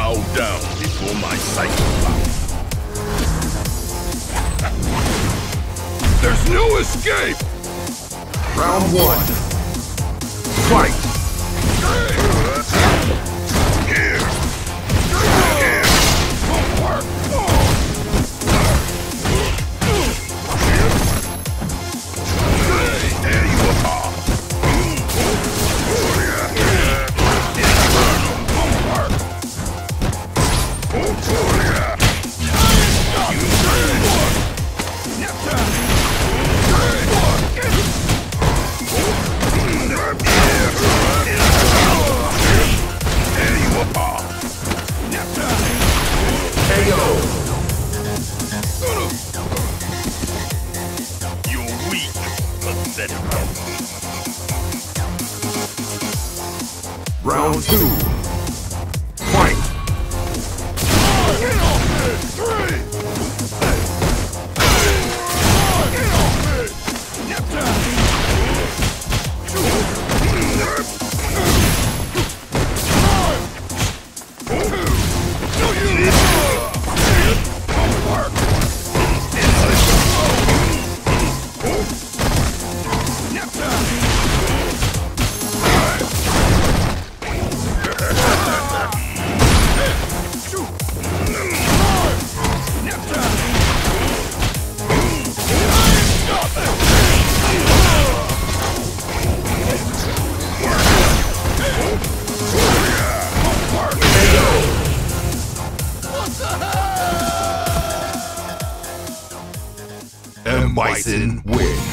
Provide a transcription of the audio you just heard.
Bow down before my psychic power. There's no escape! Round 1. Fight! Round 2. Fight! Get off me! 3! Get off me! Nap time! And Bison wins.